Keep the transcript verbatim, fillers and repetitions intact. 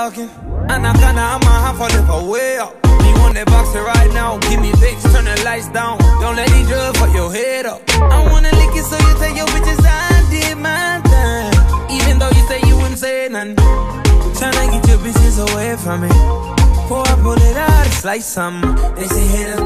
talking. Anaconda, I'm a half a lip away up. You want that boxer right now? Give me Vicks, turn the lights down. Don't let these drugs fuck your head up. I wanna lick it so you tell your bitches I did my time. Even though you say you wouldn't say nothing. Tryna get your bitches away from me. Before I pull it out, it's like something. They say hit